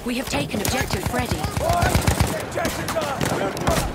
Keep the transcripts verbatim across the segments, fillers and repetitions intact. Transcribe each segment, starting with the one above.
We have taken objective Freddy. Objectives are...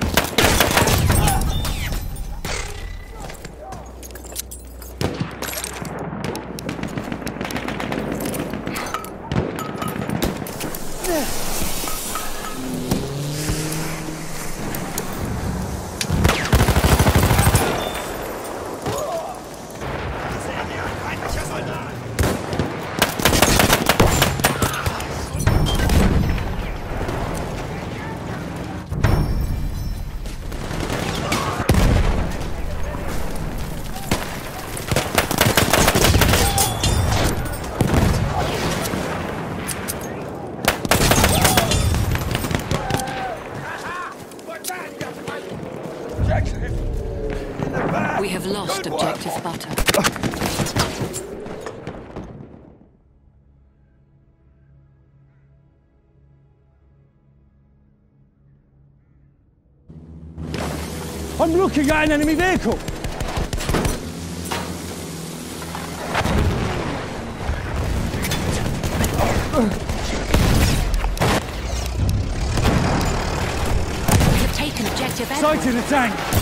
We have lost objective butter. I'm looking at an enemy vehicle! We have taken objective Edward. Sighted a tank!